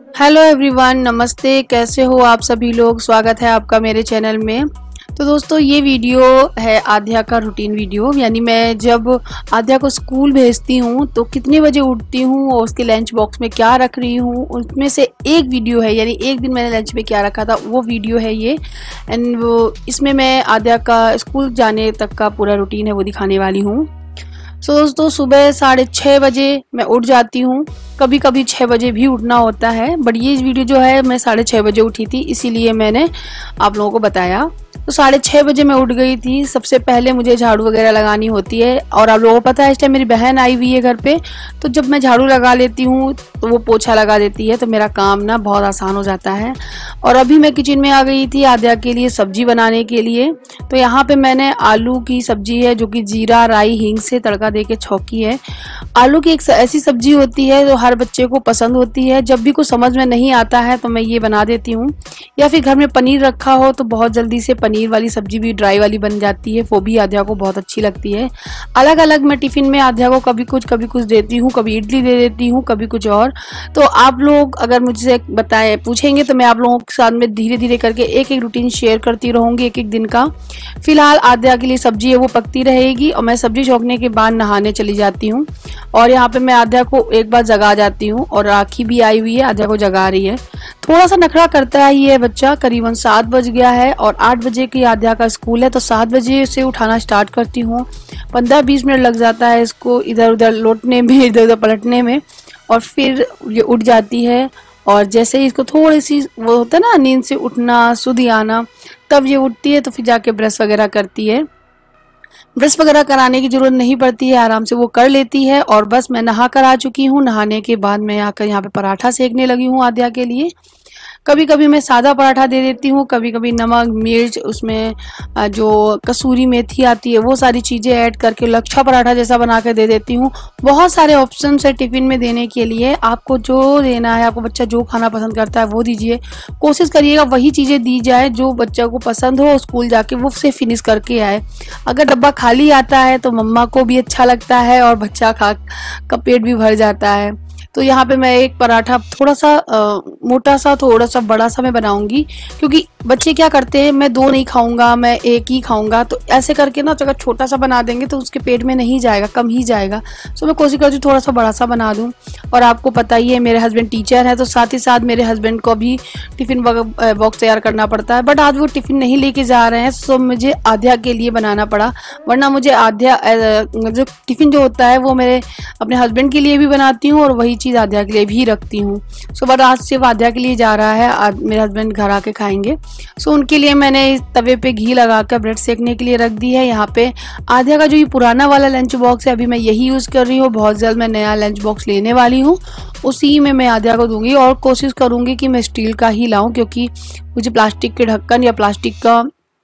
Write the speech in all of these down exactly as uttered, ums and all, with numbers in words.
Hello everyone, नमस्ते। कैसे हो आप सभी लोग? स्वागत है आपका मेरे चैनल में। तो दोस्तों, ये वीडियो है आध्या का रूटीन वीडियो। यानी मैं जब आध्या को स्कूल भेजती हूँ तो कितने बजे उठती हूँ और उसके लंच बॉक्स में क्या रख रही हूँ, उसमें से एक वीडियो है। यानी एक दिन मैंने लंच में क्या रखा था वो वीडियो है ये। एंड वो इसमें मैं आध्या का स्कूल जाने तक का पूरा रूटीन है वो दिखाने वाली हूँ। सो so, दोस्तों, सुबह साढ़े छः बजे मैं उठ जाती हूँ। कभी कभी छः बजे भी उठना होता है, बट ये वीडियो जो है मैं साढ़े छः बजे उठी थी, इसीलिए मैंने आप लोगों को बताया। तो साढ़े छः बजे मैं उठ गई थी। सबसे पहले मुझे झाड़ू वगैरह लगानी होती है, और आप लोगों को पता है इस टाइम मेरी बहन आई हुई है घर पे। तो जब मैं झाड़ू लगा लेती हूँ तो वो पोछा लगा देती है, तो मेरा काम ना बहुत आसान हो जाता है। और अभी मैं किचन में आ गई थी आध्या के लिए सब्जी बनाने के लिए। तो यहाँ पे मैंने आलू की सब्जी है जो कि जीरा राई हींग से तड़का दे के छौंकी है। आलू की एक ऐसी सब्जी होती है जो हर बच्चे को पसंद होती है। जब भी कुछ समझ में नहीं आता है तो मैं ये बना देती हूँ, या फिर घर में पनीर रखा हो तो बहुत जल्दी से पनीर वाली सब्जी भी ड्राई वाली बन जाती है, वो भी आध्या को बहुत अच्छी लगती है। अलग अलग मैं टिफिन में आध्या को कभी कुछ कभी कुछ देती हूँ, कभी इडली दे देती हूँ, कभी कुछ और। तो आप लोग अगर मुझसे बताए पूछेंगे तो मैं आप लोगों के साथ में धीरे धीरे करके एक एक रूटीन शेयर करती रहूंगी एक एक दिन का। फिलहाल आध्या के लिए सब्जी है वो पकती रहेगी, और मैं सब्जी छोंकने के बाद नहाने चली जाती हूँ। और यहाँ पे मैं आध्या को एक बार जगा जाती हूँ, और राखी भी आई हुई है, आध्या को जगा रही है। थोड़ा सा नखरा करता है ये बच्चा। करीबन सात बज गया है और आठ बजे की आध्या का स्कूल है, तो सात बजे से उठाना स्टार्ट करती हूँ। पंद्रह बीस मिनट लग जाता है इसको इधर उधर लौटने में, इधर उधर पलटने में, और फिर ये उठ जाती है। और जैसे ही इसको थोड़ी सी वो होता है ना नींद से उठना, सुधी आना, तब ये उठती है। तो फिर जाके ब्रश वगैरह करती है। ब्रश वगैरह कराने की जरूरत नहीं पड़ती है, आराम से वो कर लेती है। और बस मैं नहा कर आ चुकी हूँ। नहाने के बाद मैं आकर यहाँ पे पराठा सेकने लगी हूँ आध्या के लिए। कभी कभी मैं सादा पराठा दे देती हूँ, कभी कभी नमक मिर्च उसमें जो कसूरी मेथी आती है वो सारी चीज़ें ऐड करके लच्छा पराठा जैसा बना कर दे देती हूँ। बहुत सारे ऑप्शन है टिफ़िन में देने के लिए। आपको जो देना है, आपको बच्चा जो खाना पसंद करता है वो दीजिए। कोशिश करिएगा वही चीज़ें दी जाए जो बच्चा को पसंद हो, स्कूल जाके वो उसे फिनिश करके आए। अगर डब्बा खाली आता है तो मम्मा को भी अच्छा लगता है और बच्चा खा का पेट भी भर जाता है। तो यहाँ पे मैं एक पराठा थोड़ा सा आ, मोटा सा थोड़ा सा बड़ा सा मैं बनाऊंगी, क्योंकि बच्चे क्या करते हैं, मैं दो नहीं खाऊंगा, मैं एक ही खाऊंगा। तो ऐसे करके ना अगर छोटा सा बना देंगे तो उसके पेट में नहीं जाएगा, कम ही जाएगा। सो मैं कोशिश करती हूँ थोड़ा सा बड़ा सा बना दूँ। और आपको पता ही है मेरे हस्बैंड टीचर है, तो साथ ही साथ मेरे हस्बैंड को भी टिफ़िन बॉक्स तैयार करना पड़ता है। बट आज वो टिफ़िन नहीं लेके जा रहे हैं, सो मुझे आध्या के लिए बनाना पड़ा। वरना मुझे आध्या जो टिफ़िन जो होता है वो मेरे अपने हस्बैंड के लिए भी बनाती हूँ और वही चीज़ आध्या के लिए भी रखती हूँ। सो बट आज सिर्फ आध्या के लिए जा रहा है, आज मेरे हस्बैंड घर आके खाएंगे। सो उनके लिए मैंने इस तवे पे घी लगाकर ब्रेड सेकने के लिए रख दी है। यहाँ पे आध्या का जो ये पुराना वाला लंच बॉक्स है अभी मैं यही यूज़ कर रही हूँ। बहुत जल्द मैं नया लंच बॉक्स लेने वाली हूँ, उसी में मैं आध्या को दूंगी। और कोशिश करूँगी कि मैं स्टील का ही लाऊँ, क्योंकि मुझे प्लास्टिक के ढक्कन या प्लास्टिक का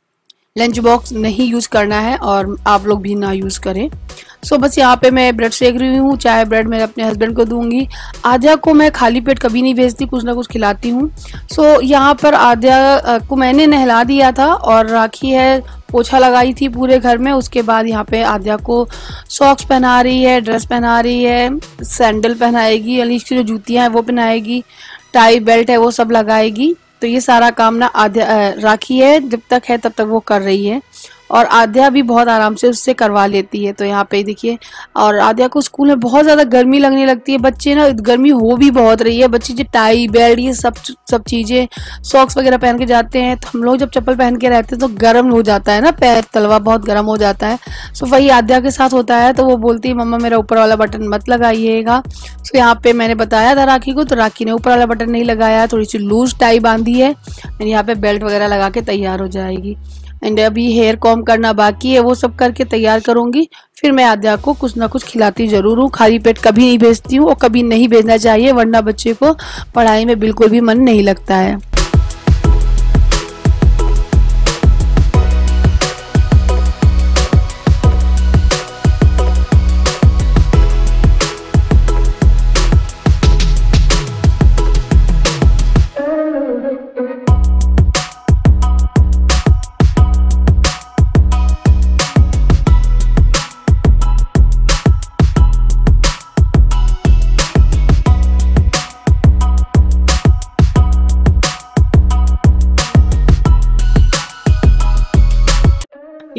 लंच बॉक्स नहीं यूज़ करना है, और आप लोग भी ना यूज़ करें। सो बस यहाँ पे मैं ब्रेड सेक रही हूँ। चाय ब्रेड मैं अपने हस्बैंड को दूंगी। आध्या को मैं खाली पेट कभी नहीं भेजती, कुछ ना कुछ खिलाती हूँ। सो यहाँ पर आध्या को मैंने नहला दिया था, और राखी है पोछा लगाई थी पूरे घर में। उसके बाद यहाँ पे आध्या को सॉक्स पहना रही है, ड्रेस पहना रही है, सैंडल पहनाएगी, यानी इसकी जो जूतियाँ हैं वो पहनाएगी, टाई बेल्ट है वो सब लगाएगी। तो ये सारा काम ना आध्या राखी है जब तक है तब तक वो कर रही है, और आध्या भी बहुत आराम से उससे करवा लेती है। तो यहाँ पे देखिए, और आध्या को स्कूल में बहुत ज़्यादा गर्मी लगने लगती है। बच्चे ना गर्मी हो भी बहुत रही है, बच्चे जो टाई बेल्ट ये सब सब चीज़ें सॉक्स वगैरह पहन के जाते हैं, तो हम लोग जब चप्पल पहन के रहते हैं तो गर्म हो जाता है ना, पैर तलवा बहुत गर्म हो जाता है। सो वही आध्या के साथ होता है। तो वो बोलती है मम्मा मेरा ऊपर वाला बटन मत लगाइएगा। सो यहाँ पे मैंने बताया था राखी को, तो राखी ने ऊपर वाला बटन नहीं लगाया, थोड़ी सी लूज टाई बांधी है। यहाँ पे बेल्ट वगैरह लगा के तैयार हो जाएगी। एंड अभी हेयर कॉम करना बाकी है, वो सब करके तैयार करूंगी। फिर मैं आध्या को कुछ ना कुछ खिलाती जरूर हूँ। खाली पेट कभी नहीं भेजती हूँ, और कभी नहीं भेजना चाहिए, वरना बच्चे को पढ़ाई में बिल्कुल भी मन नहीं लगता है।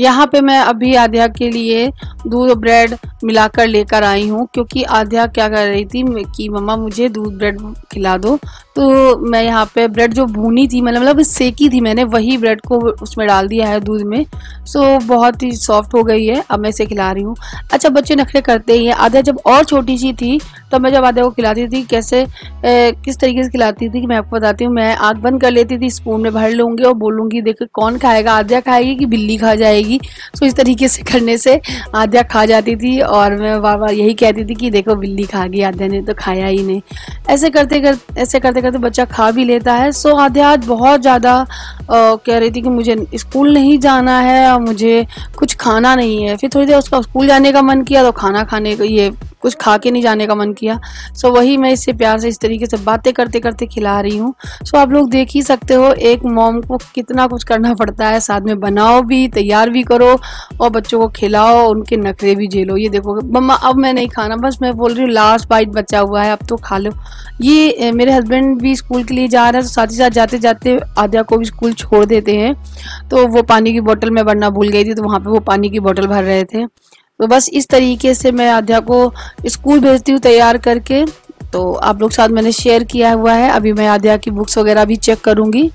यहाँ पे मैं अभी आध्या के लिए दूध और ब्रेड मिलाकर लेकर आई हूँ, क्योंकि आध्या क्या कर रही थी कि मम्मा मुझे दूध ब्रेड खिला दो। तो मैं यहाँ पे ब्रेड जो भूनी थी, मतलब सेकी थी मैंने, वही ब्रेड को उसमें डाल दिया है दूध में। सो बहुत ही सॉफ्ट हो गई है, अब मैं इसे खिला रही हूँ। अच्छा, बच्चे नखरे करते ही हैं। आध्या जब और छोटी सी थी तो मैं जब आध्या को खिलाती थी, कैसे ए, किस तरीके से खिलाती थी कि मैं आपको बताती हूँ। मैं आँख बंद कर लेती थी, स्पून में भर लूँगी और बोलूँगी देखो कौन खाएगा, आध्या खाएगी कि बिल्ली खा जाएगी। सो इस तरीके से करने से आध्या खा जाती थी और मैं बार बार यही कहती थी कि देखो बिल्ली खा गई, आध्या ने तो खाया ही नहीं। ऐसे करते कर ऐसे करते करते बच्चा खा भी लेता है। सो आध्या आज बहुत ज़्यादा कह रही थी कि मुझे स्कूल नहीं जाना है और मुझे कुछ खाना नहीं है। फिर थोड़ी देर उसका स्कूल जाने का मन किया तो खाना खाने को, ये कुछ खा के नहीं जाने का मन किया। सो वही मैं इससे प्यार से इस तरीके से बातें करते करते खिला रही हूँ। सो आप लोग देख ही सकते हो एक मॉम को कितना कुछ करना पड़ता है, साथ में बनाओ भी, तैयार भी करो और बच्चों को खिलाओ, उनके नखरे भी झेलो। ये देखो मम्मा अब मैं नहीं खाना, बस मैं बोल रही हूँ लास्ट बाइट बचा हुआ है, अब तो खा लो। ये मेरे हस्बैंड भी स्कूल के लिए जा रहे हैं, तो साथ ही साथ जाते जाते आध्या को भी स्कूल छोड़ देते हैं। तो वो पानी की बोतल में भरना भूल गई थी, तो वहाँ पे वो पानी की बोतल भर रहे थे। तो बस इस तरीके से मैं आध्या को स्कूल भेजती हूँ तैयार करके। तो आप लोग साथ मैंने शेयर किया हुआ है। अभी मैं आध्या की बुक्स वगैरह भी चेक करूँगी।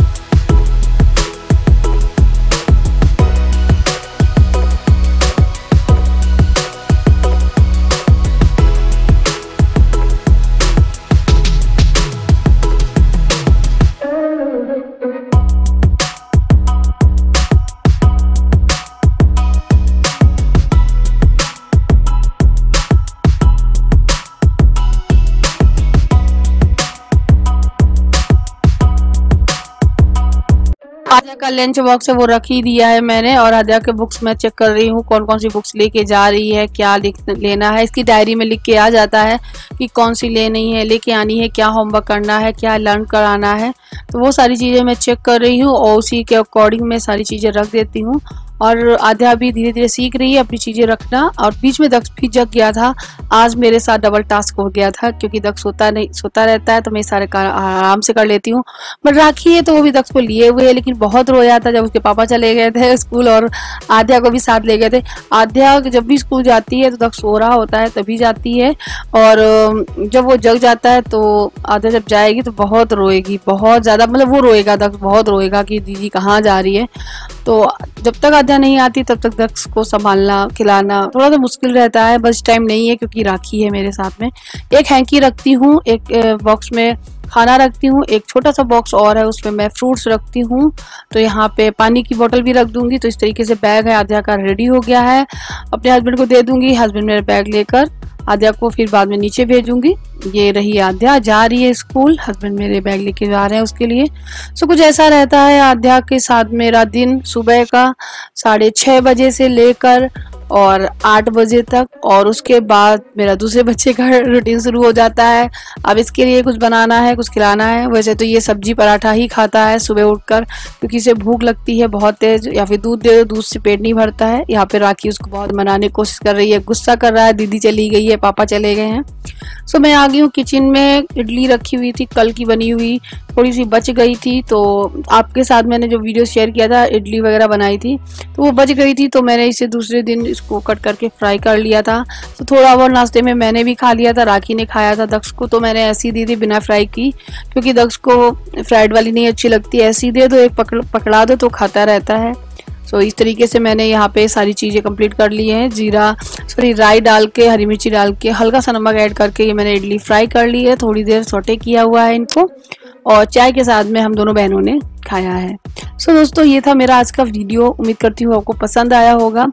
आध्या का लंच बॉक्स है वो रख ही दिया है मैंने, और आध्या के बुक्स मैं चेक कर रही हूँ कौन कौन सी बुक्स लेके जा रही है, क्या लिख लेना है। इसकी डायरी में लिख के आ जाता है कि कौन सी लेनी है, लेके आनी है, क्या होमवर्क करना है, क्या लर्न कराना है। तो वो सारी चीज़ें मैं चेक कर रही हूँ और उसी के अकॉर्डिंग मैं सारी चीज़ें रख देती हूँ। और आध्या भी धीरे धीरे सीख रही है अपनी चीज़ें रखना। और बीच में दक्ष भी जग गया था, आज मेरे साथ डबल टास्क हो गया था, क्योंकि दक्ष सोता नहीं सोता रहता है तो मैं सारे काम आराम से कर लेती हूँ। बट राखी है तो वो भी दक्ष को लिए हुए है, लेकिन बहुत रोया था जब उसके पापा चले गए थे स्कूल और आध्या को भी साथ ले गए थे। आध्या जब भी स्कूल जाती है तो दक्ष सो रहा होता है तभी जाती है, और जब वो जग जाता है तो आध्या जब जाएगी तो बहुत रोएगी, बहुत ज़्यादा, मतलब वो रोएगा, दक्ष बहुत रोएगा कि दीदी कहाँ जा रही है। तो जब तक आध्या नहीं आती तब तक दक्ष को संभालना खिलाना थोड़ा सा मुश्किल रहता है। बस टाइम नहीं है क्योंकि राखी है मेरे साथ में। एक हैंकी रखती हूँ, एक बॉक्स में खाना रखती हूँ, एक छोटा सा बॉक्स और है उसमें मैं फ्रूट्स रखती हूँ। तो यहाँ पे पानी की बोतल भी रख दूंगी। तो इस तरीके से बैग है आध्या का रेडी हो गया है। अपने हस्बैंड को दे दूंगी, हस्बैंड मेरे बैग लेकर आध्या को फिर बाद में नीचे भेजूंगी। ये रही आध्या, जा रही है स्कूल, हस्बैंड मेरे बैग लेके जा रहे हैं उसके लिए। सो कुछ ऐसा रहता है आध्या के साथ मेरा दिन, सुबह का साढ़े छः बजे से लेकर और आठ बजे तक, और उसके बाद मेरा दूसरे बच्चे का रूटीन शुरू हो जाता है। अब इसके लिए कुछ बनाना है, कुछ खिलाना है। वैसे तो ये सब्जी पराठा ही खाता है सुबह उठकर, क्योंकि इसे भूख लगती है बहुत तेज, या फिर दूध दे दो, दूध से पेट नहीं भरता है। यहाँ पे राखी उसको बहुत मनाने की कोशिश कर रही है, गुस्सा कर रहा है, दीदी चली गई है, पापा चले गए हैं। सो मैं आ गई हूँ किचन में। इडली रखी हुई थी कल की बनी हुई, थोड़ी सी बच गई थी, तो आपके साथ मैंने जो वीडियो शेयर किया था इडली वगैरह बनाई थी तो वो बच गई थी, तो मैंने इसे दूसरे दिन इसको कट करके फ्राई कर लिया था। तो थोड़ा बहुत नाश्ते में मैंने भी खा लिया था, राखी ने खाया था। दक्ष को तो मैंने ऐसी दी थी बिना फ्राई की, क्योंकि दक्ष को फ्राइड वाली नहीं अच्छी लगती, ऐसी दे दो, एक पकड़ पकड़ा दो तो खाता रहता है। सो so, इस तरीके से मैंने यहाँ पे सारी चीज़ें कंप्लीट कर ली हैं। जीरा सॉरी राई डाल के, हरी मिर्ची डाल के, हल्का सा नमक ऐड करके ये मैंने इडली फ्राई कर ली है। थोड़ी देर सौटे किया हुआ है इनको, और चाय के साथ में हम दोनों बहनों ने खाया है। सो so, दोस्तों ये था मेरा आज का वीडियो। उम्मीद करती हूँ आपको पसंद आया होगा,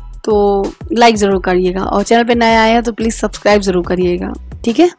तो लाइक ज़रूर करिएगा, और चैनल पे नए आए हैं तो प्लीज़ सब्सक्राइब ज़रूर करिएगा, ठीक है।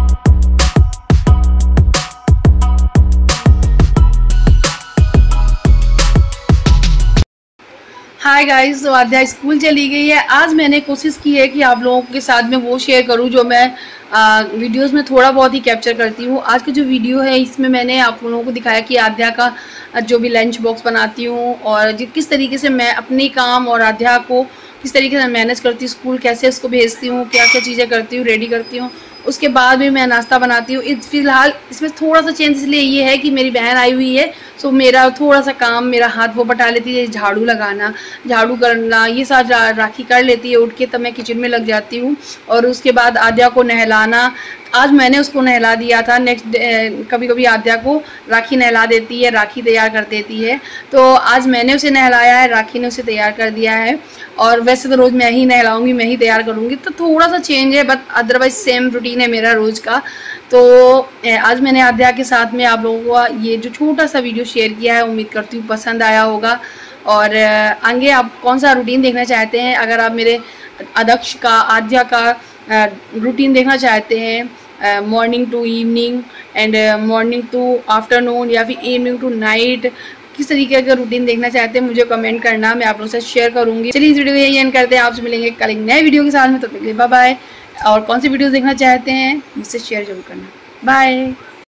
हाय गाइस, तो आध्या स्कूल चली गई है। आज मैंने कोशिश की है कि आप लोगों के साथ में वो शेयर करूं जो मैं आ, वीडियोस में थोड़ा बहुत ही कैप्चर करती हूँ। आज की जो वीडियो है इसमें मैंने आप लोगों को दिखाया कि आध्या का जो भी लंच बॉक्स बनाती हूँ, और किस तरीके से मैं अपने काम और आध्या को किस तरीके से मैनेज करती हूँ, स्कूल कैसे उसको भेजती हूँ, क्या क्या चीज़ें करती हूँ, रेडी करती हूँ, उसके बाद भी मैं नाश्ता बनाती हूँ। इस फिलहाल इसमें थोड़ा सा चेंज इसलिए ये है कि मेरी बहन आई हुई है, सो मेरा थोड़ा सा काम, मेरा हाथ वो बटा लेती है, झाड़ू लगाना, झाड़ू करना, ये सारा राखी कर लेती है उठ के, तब मैं किचन में लग जाती हूँ। और उसके बाद आद्या को नहलाना, आज मैंने उसको नहला दिया था। नेक्स्ट कभी कभी आद्या को राखी नहला देती है, राखी तैयार कर देती है, तो आज मैंने उसे नहलाया है, राखी ने उसे तैयार कर दिया है। और वैसे तो रोज़ मैं ही नहलाऊंगी, मैं ही तैयार करूँगी, तो थोड़ा सा चेंज है, बट अदरवाइज सेम रूटीन है मेरा रोज़ का। तो आज मैंने आद्या के साथ में आप लोगों को ये जो छोटा सा वीडियो शेयर किया है, उम्मीद करती हूँ पसंद आया होगा। और आगे आप कौन सा रूटीन देखना चाहते हैं, अगर आप मेरे अदक्ष का, आद्या का रूटीन देखना चाहते हैं, morning to evening and morning to afternoon या फिर इवनिंग टू नाइट, किस तरीके का रूटीन देखना चाहते हैं मुझे कमेंट करना, मैं आप लोगों से शेयर करूंगी। चलिए इस वीडियो को यही एंड करते हैं, आपसे मिलेंगे कल एक नए वीडियो के साथ में, तो बाय बाय। और कौन सी वीडियोस देखना चाहते हैं मुझसे शेयर जरूर करना। बाय।